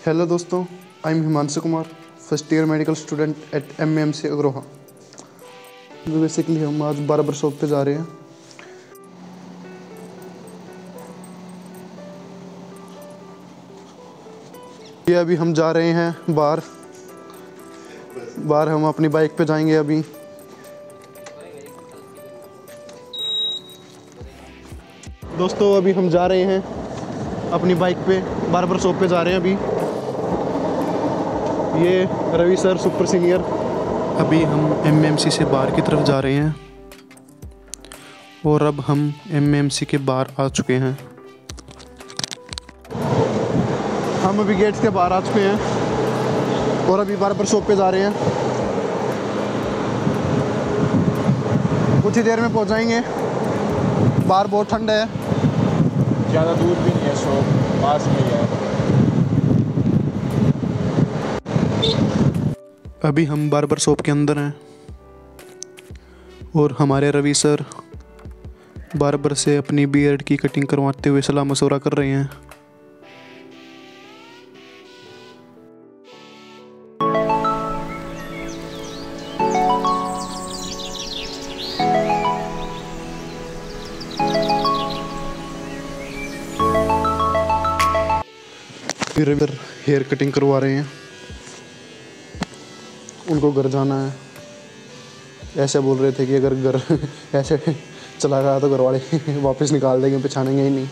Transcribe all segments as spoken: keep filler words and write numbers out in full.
Hello दोस्तों, I am Himanshu Kumar, first year medical student at M M C Agroha. Basically हम आज barber shop पे जा रहे हैं। ये अभी हम जा रहे हैं बाहर बाहर हम अपनी बाइक पे जाएंगे। अभी दोस्तों अभी हम जा रहे हैं अपनी बाइक पे बार्बर शॉप पे जा रहे हैं। अभी ये रवि सर सुपर सीनियर। अभी हम एम एम सी से बाहर की तरफ जा रहे हैं और अब हम एम एम सी के बाहर आ चुके हैं। हम अभी गेट्स के बाहर आ चुके हैं और अभी बार्बर शॉप पे जा रहे हैं। कुछ ही देर में पहुंच जाएंगे। बाहर बहुत ठंड है, ज़्यादा दूर भी नहीं है, शॉप पास में ही है। अभी हम बार्बर शॉप के अंदर हैं और हमारे रवि सर बार्बर से अपनी बियर्ड की कटिंग करवाते हुए सलाह मशवरा कर रहे हैं। रवि सर हेयर कटिंग करवा रहे हैं। उनको घर जाना है। ऐसे बोल रहे थे कि अगर घर ऐसे चला गया तो घर वाले वापस निकाल देंगे, पहचानेंगे ही नहीं।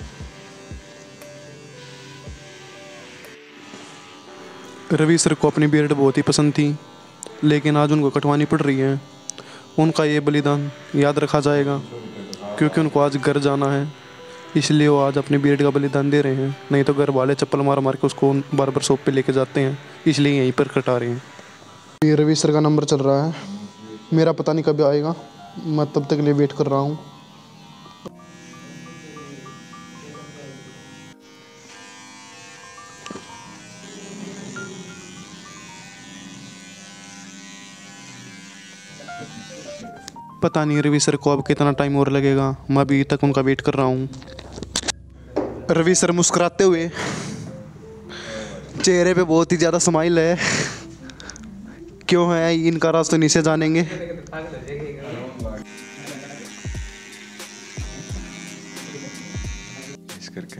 रवि सर को अपनी बियर्ड बहुत ही पसंद थी, लेकिन आज उनको कटवानी पड़ रही है। उनका ये बलिदान याद रखा जाएगा क्योंकि उनको आज घर जाना है, इसलिए वो आज अपनी बियर्ड का बलिदान दे रहे हैं। नहीं तो घर वाले चप्पल मार मार के उसको बार्बर शॉप पे लेके जाते हैं, इसलिए यहीं पर कटा रहे हैं। ये रवि सर का नंबर चल रहा है, मेरा पता नहीं कब आएगा, मैं तब तक के लिए वेट कर रहा हूँ। पता नहीं रवि सर को अब कितना टाइम और लगेगा, मैं अभी तक उनका वेट कर रहा हूँ। रवि सर मुस्कुराते हुए, चेहरे पे बहुत ही ज़्यादा स्माइल है। क्यों है इनका राज तो नीचे जानेंगे। इस करके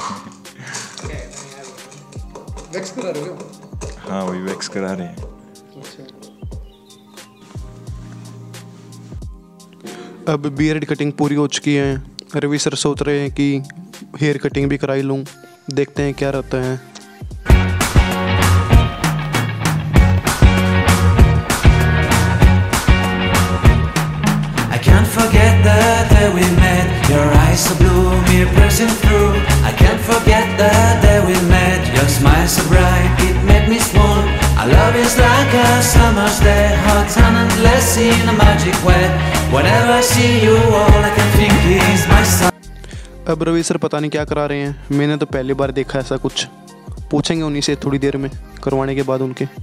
वैक्स करा रहे हो? हाँ वही वैक्स करा रहे हैं। अब बियर्ड कटिंग पूरी हो चुकी है। रवि सर सोच रहे हैं कि हेयर कटिंग भी कराई लूँ, देखते हैं क्या रहता है। Forget the day we met. Your eyes so blue, me pressing through. I can't forget the day we met. Your smile so bright, it made me swoon. Our love is like a summer's day, hot and endless in a magic way. Whenever I see you, all I can think is my son. अब Ravi sir पता नहीं क्या करा रहे हैं, मैंने तो पहली बार देखा ऐसा कुछ। पूछेंगे उन्हीं से थोड़ी देर में, करवाने के बाद उनके।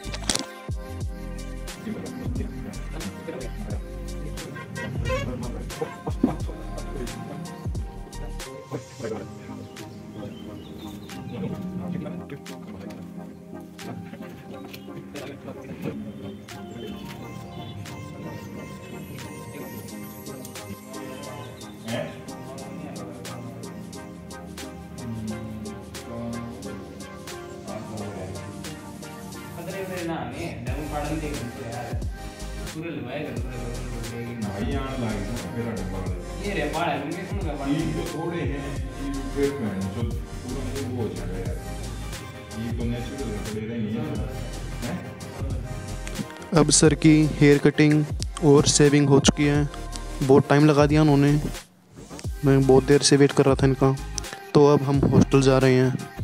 ये रे बाल है उनके सुन का बाल ये थोड़े हैं, ये फिर में जो पूरा मुझे वो हो जाएगा यार। ये तो नेचुरल कपड़े नहीं है। अब सर की हेयर कटिंग और शेविंग हो चुकी है। बहुत टाइम लगा दिया उन्होंने, मैं बहुत देर से वेट कर रहा था इनका। तो अब हम हॉस्टल जा रहे हैं।